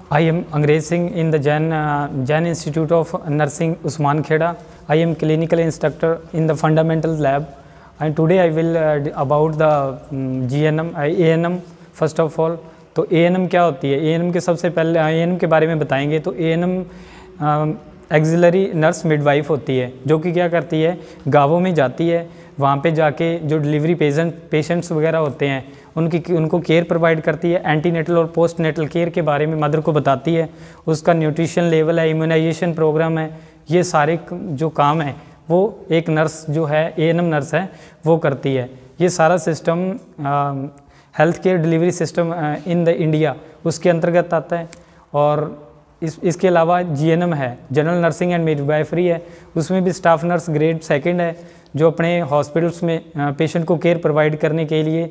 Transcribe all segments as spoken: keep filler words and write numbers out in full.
I am Angrez Singh in the Jain, uh, Jain Institute of Nursing Usman Kheda. I am clinical instructor in the fundamental lab, and today I will uh, about the um, G N M, A N M first of all. तो A N M क्या होती है? A N M के सबसे पहले A N M के बारे में बताएंगे। तो A N M auxiliary nurse midwife होती है, जो कि क्या करती है, गाँवों में जाती है, वहाँ पे जाके जो डिलीवरी पेशेंट पेशेंट्स वगैरह होते हैं उनकी उनको केयर प्रोवाइड करती है। एंटीनेटल और पोस्ट नेटल केयर के बारे में मदर को बताती है, उसका न्यूट्रिशन लेवल है, इम्यूनाइजेशन प्रोग्राम है, ये सारे जो काम है वो एक नर्स जो है ए एन एम नर्स है वो करती है। ये सारा system health care delivery system in the India उसके अंतर्गत आता है। और इस इसके अलावा जी एन एम है, जनरल नर्सिंग एंड मिडवाइफरी है, उसमें भी स्टाफ नर्स ग्रेड सेकंड है, जो अपने हॉस्पिटल्स में पेशेंट को केयर प्रोवाइड करने के लिए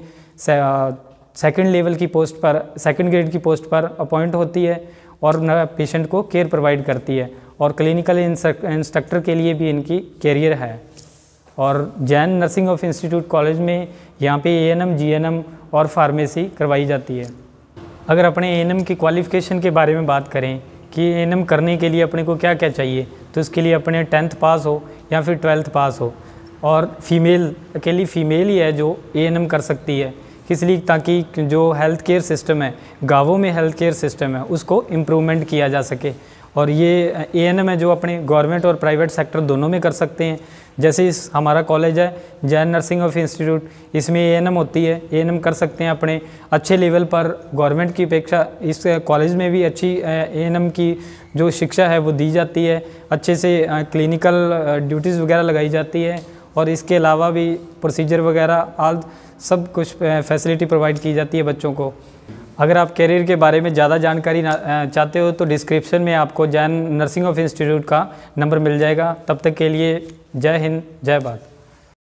सेकंड लेवल की पोस्ट पर, सेकंड ग्रेड की पोस्ट पर अपॉइंट होती है और पेशेंट को केयर प्रोवाइड करती है। और क्लिनिकल इंस्ट्रक्टर के लिए भी इनकी कैरियर है। और Jain nursing of institute college में यहाँ पे A N M, G N M और फार्मेसी करवाई जाती है। अगर अपने ए एन एम की क्वालिफ़िकेशन के बारे में बात करें कि ए एन एम करने के लिए अपने को क्या क्या चाहिए, तो इसके लिए अपने टेंथ पास हो या फिर ट्वेल्थ पास हो। और फीमेल अकेली फ़ीमेल ही है जो ए एन एम कर सकती है, इसलिए ताकि जो हेल्थ केयर सिस्टम है, गाँवों में हेल्थ केयर सिस्टम है, उसको इम्प्रूवमेंट किया जा सके। और ये ए एन एम है जो अपने गवर्नमेंट और प्राइवेट सेक्टर दोनों में कर सकते हैं। जैसे इस हमारा कॉलेज है जैन नर्सिंग ऑफ इंस्टीट्यूट, इसमें ए एन एम होती है, ए एन एम कर सकते हैं अपने अच्छे लेवल पर। गवर्नमेंट की अपेक्षा इस कॉलेज में भी अच्छी ए एन एम की जो शिक्षा है वो दी जाती है, अच्छे से क्लिनिकल ड्यूटीज़ वगैरह लगाई जाती है। और इसके अलावा भी प्रोसीजर वगैरह आल सब कुछ फैसिलिटी प्रोवाइड की जाती है बच्चों को। अगर आप कैरियर के बारे में ज़्यादा जानकारी चाहते हो तो डिस्क्रिप्शन में आपको जैन नर्सिंग ऑफ इंस्टीट्यूट का नंबर मिल जाएगा। तब तक के लिए जय हिंद, जय भारत।